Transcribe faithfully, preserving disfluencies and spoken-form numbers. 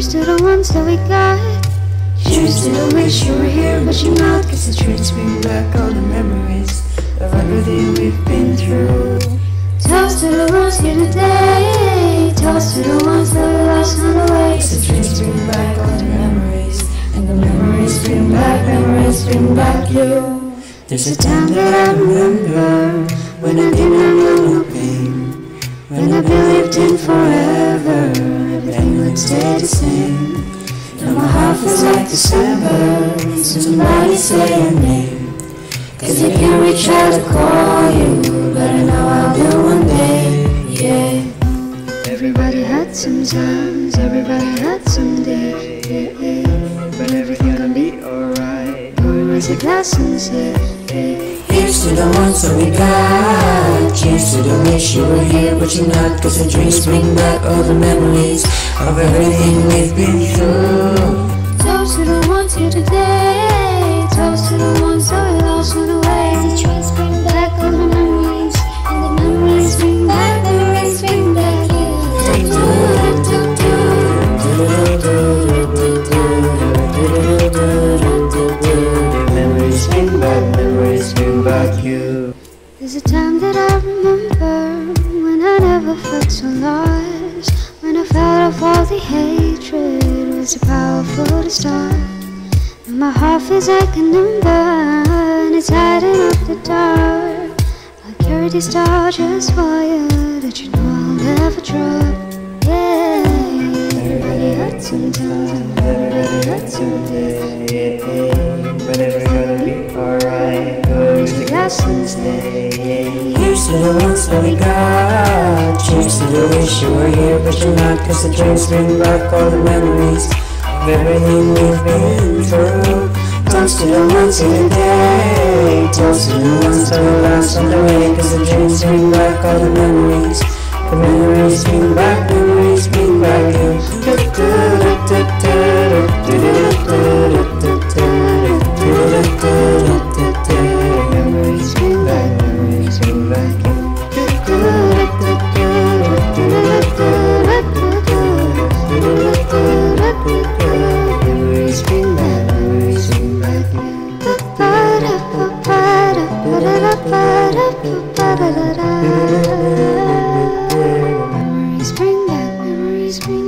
Cheers to the ones that we got. Cheers to the wish you were here but you're not. Cause the drinks bring back all the memories of everything we've been through. Toast to the ones here today. Toast to the ones that we lost on the way. Cause the drinks bring back all the memories, and the memories bring back, memories bring back you. There's a time that I remember when I didn't have no pain, when I believed in forever, everything would stay the same. Now my heart feels like December, so somebody say your name. Cause I can't reach out to call you, but I know I will one day, yeah. Everybody hurts sometimes, everybody hurts someday, yeah, yeah. But everything gon' be alright, gonna raise a glass and say, yeah. Here's to the ones that we got. Cheers to the wish you were here but you're not. Cause the drinks bring back all the memories of everything we've been through. Toast to the ones here today. Toast to the ones that we lost on the way. The drinks bring back all the memories, and the memories bring back, memories bring back you. Memories bring back, memories bring back you. There's a time that I remember when I never felt so lost, when I felt of all the hatred was so powerful to start. And my heart feels like a number and it's hiding up the dark. I carry these stars just for you, that you know I'll never drop, yeah. Everybody hurts sometimes, everybody hurts someday, yeah. But everything will be alright, goes the glass and stay, yeah. Here's to the ones that we got. Cheers to the wish you were here but you're not. Cause the drinks bring back all the memories of everything we've been through. Toast to the ones here today. Toast to the ones that we lost on the way. Cause the drinks bring back all the memories, the memories bring back, memories bring back you. Memories bring back, memories bring back you. Memories bring back, memories bring back you. Memories bring back, memories bring